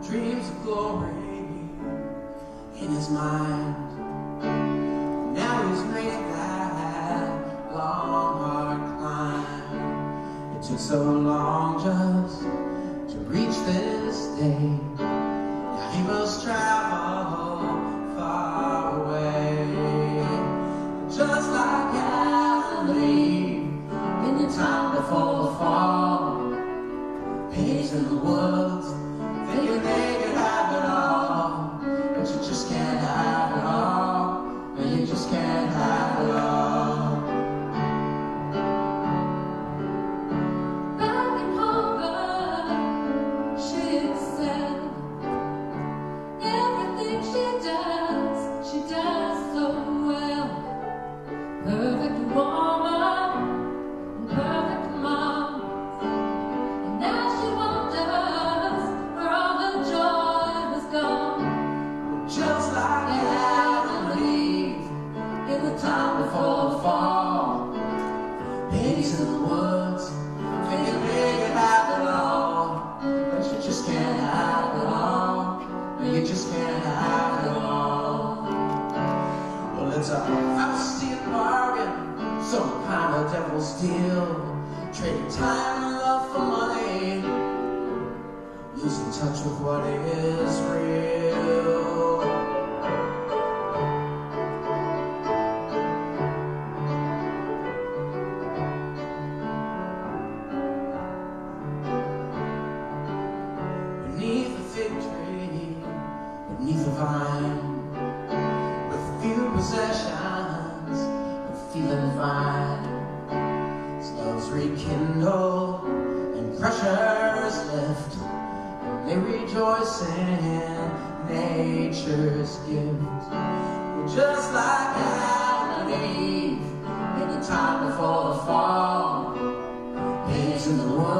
dreams of glory in his mind. Now he's made that long, hard climb. It took so long just to reach this day. Now he must travel far away. Just like Adam and Eve in the time before the fall, pigs in the woods thinking they could have it all, but you just can't have it all. And you just can't have it all. Back in Harvard, she excelled. Everything she does so well. Perfect woman, and perfect mom. And now she wonders where all her joy was gone. Just like Adam and Eve in the time before the fall, pigs in the woods thinking they could have it all, but you just can't have it all. No, you just can't have it all. Well, it's a Faustian bargain, some kind of devil's deal, trading time and love for money, losing touch with what is real. Beneath the fig tree, beneath the vine, with few possessions, but feeling fine. As loves rekindle and pressures lift, and they rejoice in nature's gift. Just like Adam and Eve in the time before the fall, pigs in the woods